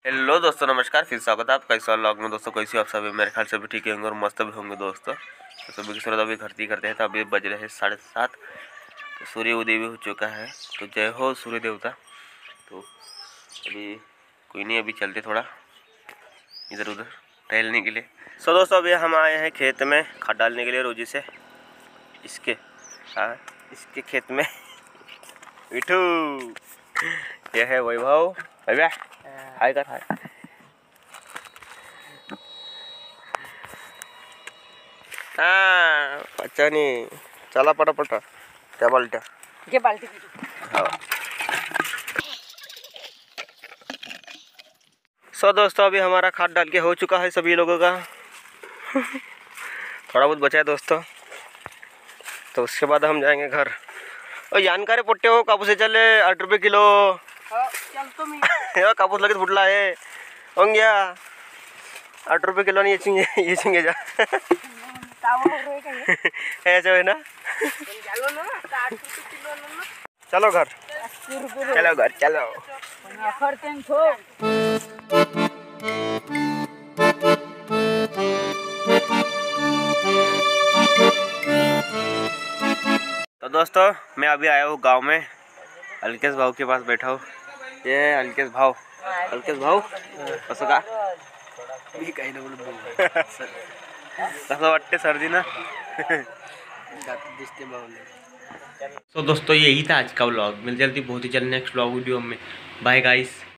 Hello दोस्तों, नमस्कार। फिर स्वागत है आपका इस व्लॉग में। दोस्तों कैसे आप सभी? मेरे ख्याल से भी ठीक होंगे और मस्त भी होंगे दोस्तों। तो सभी की सूरत अभी घरती करते हैं। तो अभी बज रहे हैं 7:30। तो सूर्य उदय भी हो चुका है। तो जय हो सूर्य देवता। तो अभी कोई नहीं, अभी चलते थोड़ा इधर उधर टहलने के लिए। सो दोस्तों अभी हम आए हैं खेत में खाद डालने के लिए रोजी से। इसके खेत में मिठू, ये है वैभव। भैया हाय कर, हाय। हाँ अच्छा नहीं, चला पटापट त्या बाल्ट्या घे बाल्टी। हाँ। सो दोस्तों अभी हमारा खाद डाल के हो चुका है सभी लोगों का। थोड़ा बहुत बचा है दोस्तों। तो उसके बाद हम जाएंगे घर। और जानकारी पोट्टे हो कापूस चले 8 रुपये किलो। चल तो मी कापूस लगेच फुटला आहे होंग्या 8 रुपये किलो नहीं ये चिंगे जा। ऐसे है ना। चलो घर, चलो घर, चलो। तो दोस्तों मैं अभी आया हूँ गांव में। अलकेश भाव के पास बैठा हूँ। ये अलकेश भाव कसं का मी काही ना बोलत कसं वाटते सर्दी ना। तो दोस्तों यही था आज का व्लॉग। मिल जल्दी बहुत ही जल्द नेक्स्ट व्लॉग वीडियो में। Bye guys.